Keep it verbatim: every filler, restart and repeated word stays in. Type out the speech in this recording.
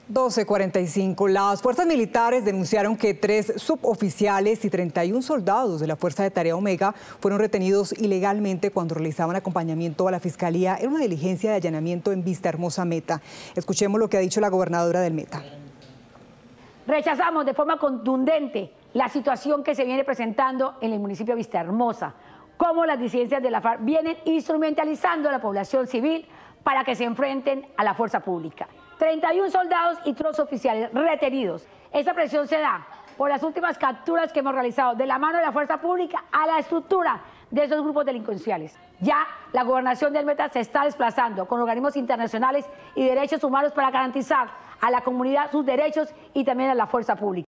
doce cuarenta y cinco. Las fuerzas militares denunciaron que tres suboficiales y treinta y un soldados de la Fuerza de Tarea Omega fueron retenidos ilegalmente cuando realizaban acompañamiento a la Fiscalía en una diligencia de allanamiento en Vistahermosa, Meta. Escuchemos lo que ha dicho la gobernadora del Meta. Rechazamos de forma contundente la situación que se viene presentando en el municipio de Vistahermosa, cómo las disidencias de la FARC vienen instrumentalizando a la población civil para que se enfrenten a la fuerza pública. treinta y un soldados y tres oficiales retenidos. Esa presión se da por las últimas capturas que hemos realizado de la mano de la fuerza pública a la estructura de esos grupos delincuenciales. Ya la gobernación del Meta se está desplazando con organismos internacionales y derechos humanos para garantizar a la comunidad sus derechos y también a la fuerza pública.